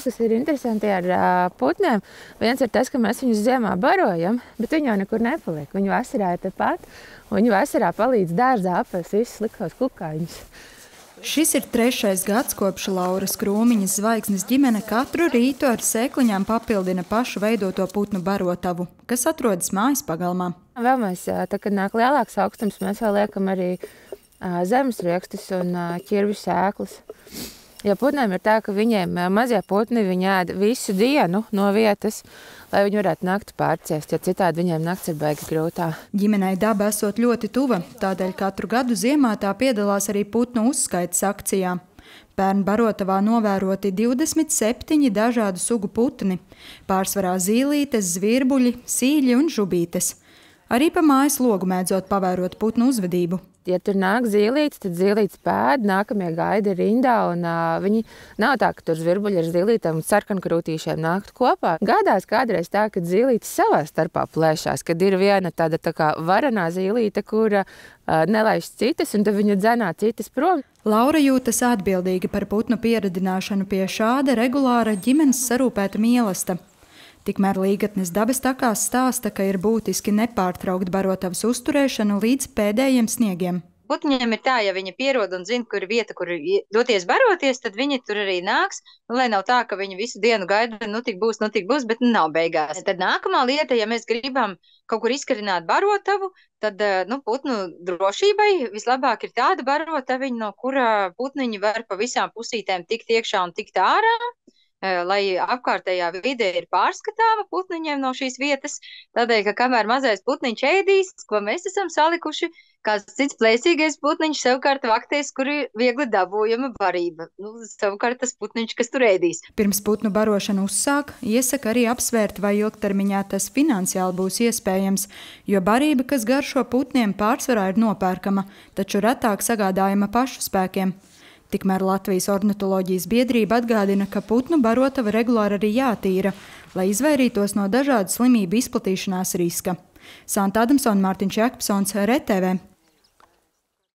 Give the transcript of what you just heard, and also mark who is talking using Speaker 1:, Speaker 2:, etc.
Speaker 1: kas ir interesanti ar putniem, viens ir tas, ka mēs viņus ziemā barojam, bet viņi jau nekur nepaliek. Viņi vasarā ir tepat, un viņi vasarā palīdz dārzā apēst visus sliktos kukaiņus.
Speaker 2: Šis ir 3. gads, kopš Lauras Krūmiņas zvaigznes ģimene katru rītu ar sēkliņām papildina pašu veidoto putnu barotavu, kas atrodas mājas pagalmā.
Speaker 1: Vēl mēs, kad nāk lielāks augstums, mēs vēl liekam arī zemesriekstus un ķirvju sēklas. Jo putniem ir tā, ka viņiem mazie putni viņi ēd visu dienu no vietas, lai viņi varētu nakti pārciest, jo citādi viņiem nakts ir baigi grūtā.
Speaker 2: Ģimenei daba esot ļoti tuva, tādēļ katru gadu ziemā tā piedalās arī putnu uzskaites akcijā. Pērn barotavā novēroti 27 dažādu sugu putni, pārsvarā zīlītes, zvirbuļi, sīļi un žubītes. Arī pa mājas logu mēdzot pavērot putnu uzvedību.
Speaker 1: Ja tur nāk zīlītes, tad zīlītes pēd, nākamie gaida rindā, un viņi nav tā, ka tur zvirbuļi ar zīlītēm un sarkankrūtīšiem nāktu kopā. Gādās kādreiz tā, ka zīlītes savā starpā plēšās, kad ir viena tāda tā kā varanā zīlīte, kura nelaiž citas, un tad viņa dzenā citas prom.
Speaker 2: Laura jūtas atbildīga par putnu pieradināšanu pie šāda regulāra ģimenes sarūpēta mīlesta. Tikmēr Līgatnes dabas takās stāsta, ka ir būtiski nepārtraukt barotavas uzturēšanu līdz pēdējiem sniegiem.
Speaker 3: Putņiem ir tā, ja viņi pierod un zina, kur ir vieta, kur doties baroties, tad viņi tur arī nāks. Lai nav tā, ka viņi visu dienu gaida, nu tik būs, bet nav beigās. Tad nākamā lieta, ja mēs gribam kaut kur izkarināt barotavu, tad putnu drošībai vislabāk ir tāda barotaviņa, no kura putniņi var pa visām pusītēm tikt iekšā un tikt ārā. Lai apkārtējā vide ir pārskatāma putniņiem no šīs vietas, tādēļ, ka kamēr mazais putniņš ēdīs, ko mēs esam salikuši, kāds cits plēsīgais putniņš savukārt vaktēs, kur ir viegli dabūjama barība. Savukārt tas putniņš, kas tur ēdīs.
Speaker 2: Pirms putnu barošanu uzsāk, iesaka arī apsvērt, vai ilgtermiņā tas finansiāli būs iespējams, jo barība, kas garšo putniem, pārsvarā ir nopērkama, taču retāk sagādājama pašu spēkiem. Tikmēr Latvijas ornitoloģijas biedrība atgādina, ka putnu barotava regulāri arī jātīra, lai izvairītos no dažādu slimību izplatīšanās riska. Santa Adamsona, Mārtiņš Jakobsons, RTV.